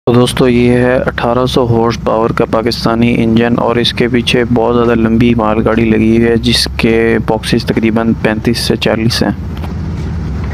तो दोस्तों ये है 1800 हॉर्स पावर का पाकिस्तानी इंजन और इसके पीछे बहुत ज़्यादा लंबी मालगाड़ी लगी हुई है जिसके बॉक्सेस तकरीबन 35 से 40 हैं।